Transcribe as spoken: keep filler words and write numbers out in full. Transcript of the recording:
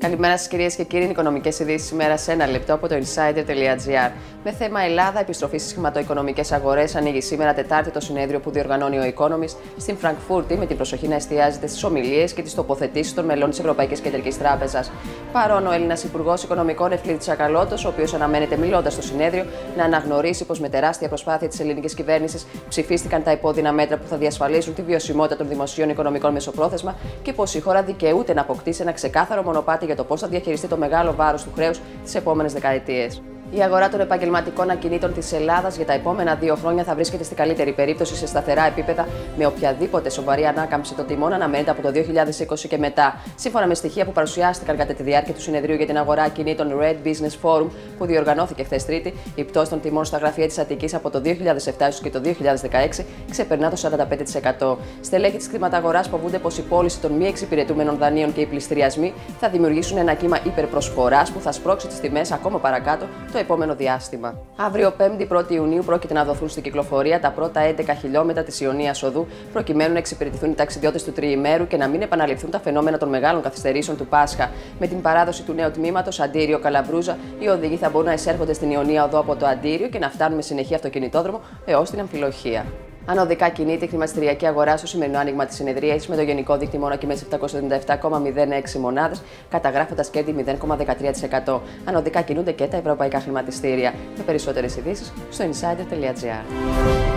Καλημέρα σας κυρίες και κύριοι, οικονομικές ειδήσεις σήμερα σε ένα λεπτό από το insider τελεία gr. Με θέμα Ελλάδα, επιστροφή στις χρηματοοικονομικές αγορές, ανοίγει σήμερα Τετάρτη το συνέδριο που διοργανώνει ο Economist στην Φραγκφούρτη, με την προσοχή να εστιάζεται στις ομιλίες και τις τοποθετήσεις των μελών της Ευρωπαϊκής Κεντρικής Τράπεζας. Παρόν ο Έλληνας Υπουργός Οικονομικών Ευκλήδης Τσακαλώτος, ο οποίος αναμένεται μιλώντας στο συνέδριο να αναγνωρίσει πως με τεράστια προσπάθεια της ελληνικής κυβέρνησης ψηφίστηκαν τα υπόδεινα μέτρα που θα διασφαλίσουν τη βιωσιμότητα των δημοσίων οικονομικών μεσοπρόθεσμα και πως η χώρα δικαιούται να αποκτήσει ένα ξεκάθαρο μονοπάτι για το πώς θα διαχειριστεί το μεγάλο βάρος του χρέους τις επόμενες δεκαετίες. Η αγορά των επαγγελματικών ακινήτων της Ελλάδας για τα επόμενα δύο χρόνια θα βρίσκεται στην καλύτερη περίπτωση σε σταθερά επίπεδα, με οποιαδήποτε σοβαρή ανάκαμψη των τιμών αναμένεται από το δύο χιλιάδες είκοσι και μετά. Σύμφωνα με στοιχεία που παρουσιάστηκαν κατά τη διάρκεια του συνεδρίου για την αγορά ακινήτων Red Business Forum, που διοργανώθηκε χθες Τρίτη, η πτώση των τιμών στα γραφεία της Αττικής από το δύο χιλιάδες επτά έως και το δύο χιλιάδες δεκαέξι ξεπερνά το σαράντα πέντε τοις εκατό. Στελέχη της χρηματαγοράς φοβούνται πως η πώληση των μη εξυπηρετούμενων δανείων και οι πληστηριασμοί θα δημιουργήσουν ένα κύμα υπερπροσφοράς που θα σπρώξει τις τιμές ακόμα παρακάτω το επόμενο διάστημα. Αύριο, πέμπτη πρώτη Ιουνίου, πρόκειται να δοθούν στην κυκλοφορία τα πρώτα έντεκα χιλιόμετρα της Ιωνίας Οδού, προκειμένου να εξυπηρετηθούν οι ταξιδιώτες του τριημέρου και να μην επαναληφθούν τα φαινόμενα των μεγάλων καθυστερήσεων του Πάσχα. Με την παράδοση του νέου τμήματος Αντίριο-Καλαμπρούζα, οι οδηγοί θα μπορούν να εισέρχονται στην Ιωνία Οδό από το Αντίριο και να φτάνουν με συνεχή αυτοκινητόδρομο έως την Αμφιλοχία. Ανωδικά κινείται η χρηματιστηριακή αγορά στο σημερινό άνοιγμα της συνεδρίας, με το γενικό δείκτη μόνο και με επτακόσιες εβδομήντα επτά κόμμα μηδέν έξι μονάδες, καταγράφοντας κέρδη μηδέν κόμμα δεκατρία τοις εκατό. Ανωδικά κινούνται και τα ευρωπαϊκά χρηματιστήρια. Με περισσότερες ειδήσεις στο insider τελεία gr.